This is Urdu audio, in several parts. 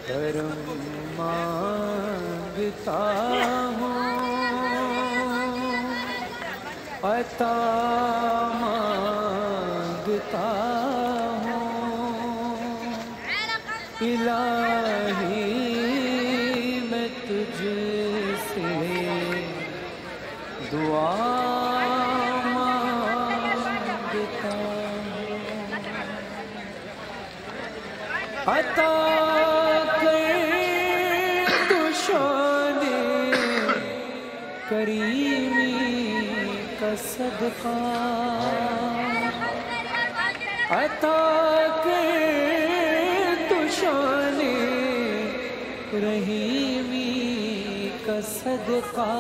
کرم مانگتا ہوں، عطا مانگتا ہوں، الہی میں تجھ سے دعا مانگتا ہوں، عطا کریمی کا صدقہ، عطا کر تو شان رحیمی کا صدقہ،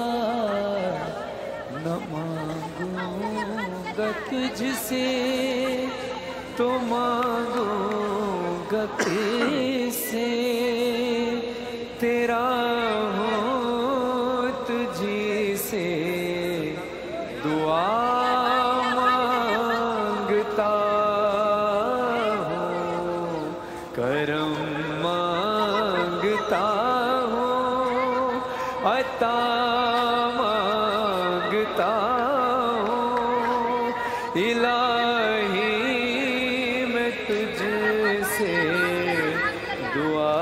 نہ مانگوں گا تجھ سے تو مانگوں گا کس سے، تیرا دعا مانگتا ہوں، کرم مانگتا ہوں، عطا مانگتا ہوں، الہی میں تجھ سے دعا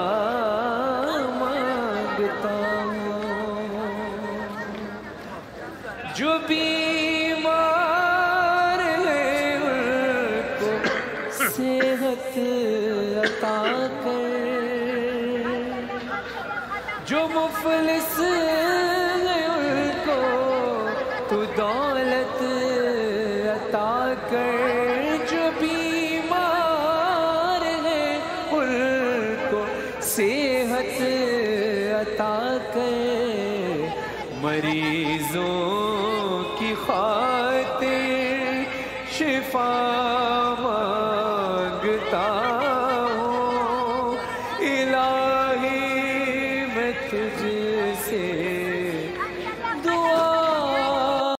مانگتا ہوں۔ جو بیمار ہیں ان کو صحت عطا کر، جو مفلس ہیں ان کو تو دولت عطا کر، جو بیمار ہیں ان کو صحت عطا کر، مریضوں کی خاطر شفا مانگتا ہوں، الہی میں تجھ